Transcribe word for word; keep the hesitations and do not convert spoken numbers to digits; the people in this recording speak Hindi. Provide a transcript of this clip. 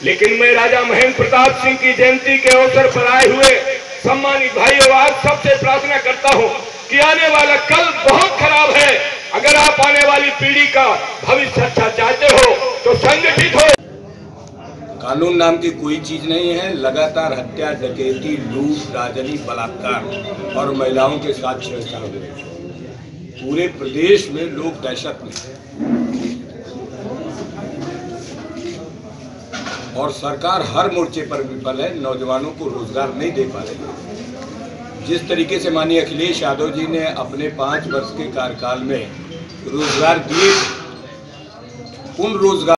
लेकिन मैं राजा महेंद्र प्रताप सिंह की जयंती के अवसर पर आए हुए सम्मानित भाइयों, आज सबसे प्रार्थना करता हूं कि आने वाला कल बहुत खराब है। अगर आप आने वाली पीढ़ी का भविष्य अच्छा चाहते हो तो संगठित हो। कानून नाम की कोई चीज नहीं है। लगातार हत्या, डकैती, लूट, राजनी, बलात्कार और महिलाओं के साथ छेड़छाड़ हो रही है। पूरे प्रदेश में लोग दहशत में हैं और सरकार हर मोर्चे पर विफल है। नौजवानों को रोजगार नहीं दे पा रही है। जिस तरीके से माननीय अखिलेश यादव जी ने अपने पांच वर्ष के कार्यकाल में रोजगार दिए, उन रोजगार